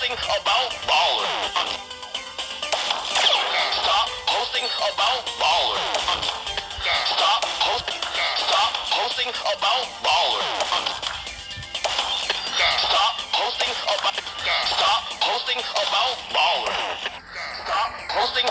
posting about ballers. Stop posting about ballers. Stop posting about ballers. Stop posting about ballers. Stop posting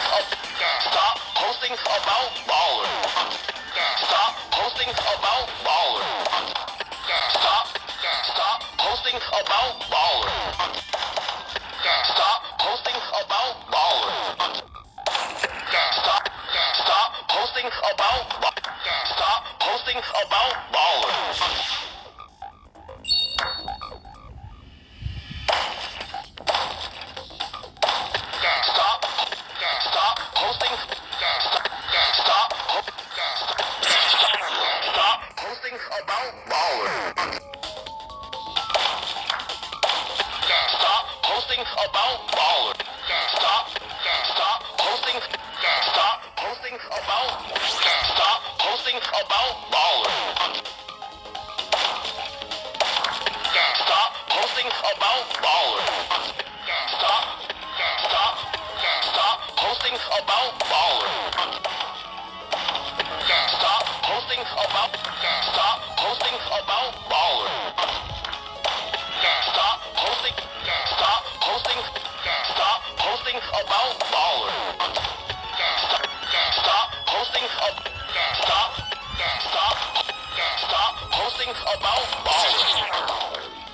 about ballers. Stop posting about ballers. Stop posting about ballers. Stop posting about ballers. Stop posting about ballers. Stop posting about ballers. Stop posting about ballers. Stop posting about ballers. Stop posting about ballers. Stop posting about ballers. Stop posting about ballers. Stop posting about ballers. Stop posting about ballers.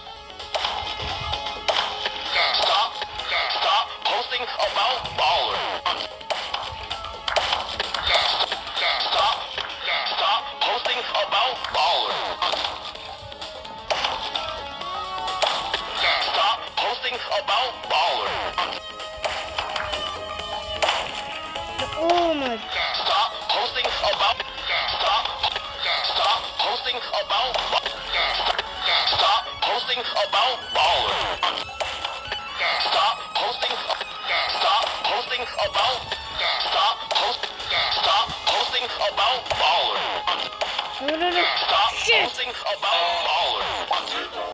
Stop posting about ballers. Stop posting about ballers. Stop posting about ballers. Oh my. Stop posting about Stop posting about Stop posting about ballers. Stop posting about Stop posting about ballers. No, no, no. Stop Shit. posting about ballers.